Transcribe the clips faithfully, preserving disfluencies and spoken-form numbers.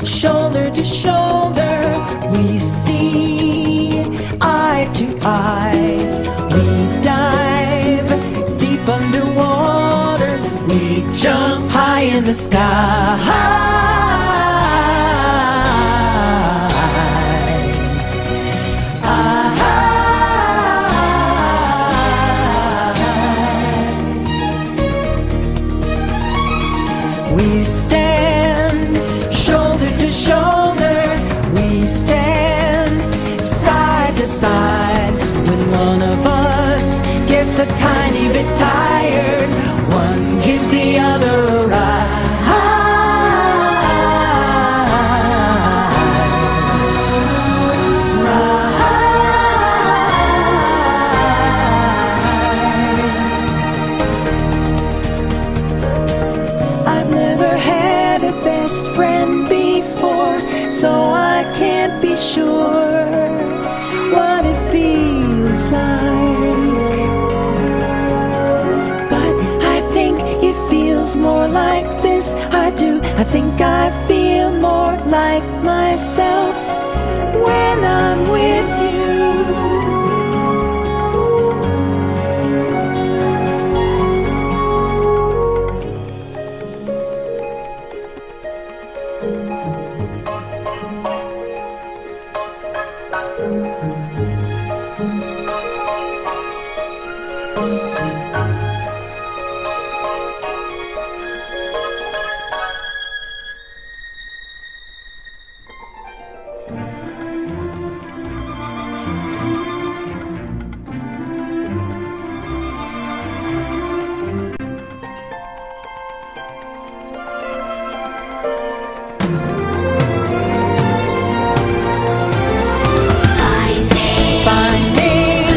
shoulder to shoulder, we see eye to eye. We dive deep underwater, we jump high in the sky. We stand shoulder to shoulder, we stand side to side. When one of us gets a tiny bit tired, one gives the other a ride. Best friend before, so I can't be sure what it feels like. But I think it feels more like this. I do, I think I feel more like myself when I'm with you.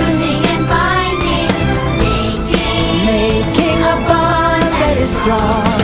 Strong.